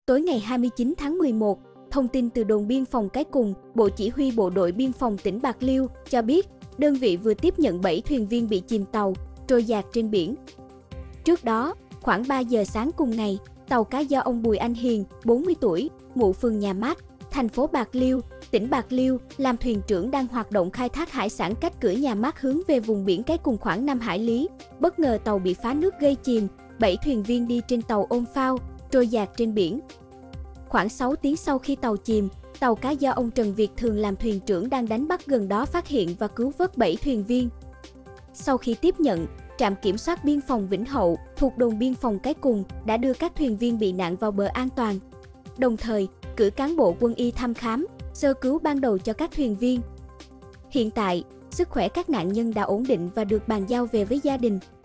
Tối ngày 29 tháng 11, thông tin từ đồn biên phòng Cái Cùng, Bộ Chỉ huy Bộ đội Biên phòng tỉnh Bạc Liêu cho biết, đơn vị vừa tiếp nhận 7 thuyền viên bị chìm tàu, trôi dạt trên biển. Trước đó, khoảng 3 giờ sáng cùng ngày, tàu cá do ông Bùi Anh Hiền, 40 tuổi, ngụ phường Nhà Mát, thành phố Bạc Liêu, tỉnh Bạc Liêu, làm thuyền trưởng đang hoạt động khai thác hải sản cách cửa Nhà Mát hướng về vùng biển Cái Cùng khoảng 5 hải lý. Bất ngờ tàu bị phá nước gây chìm, 7 thuyền viên đi trên tàu ôm phao, trôi dạt trên biển. Khoảng 6 tiếng sau khi tàu chìm, tàu cá do ông Trần Việt Thường làm thuyền trưởng đang đánh bắt gần đó phát hiện và cứu vớt 7 thuyền viên. Sau khi tiếp nhận, trạm kiểm soát biên phòng Vĩnh Hậu thuộc đồn biên phòng Cái Cùng đã đưa các thuyền viên bị nạn vào bờ an toàn. Đồng thời, cử cán bộ quân y thăm khám, sơ cứu ban đầu cho các thuyền viên. Hiện tại, sức khỏe các nạn nhân đã ổn định và được bàn giao về với gia đình.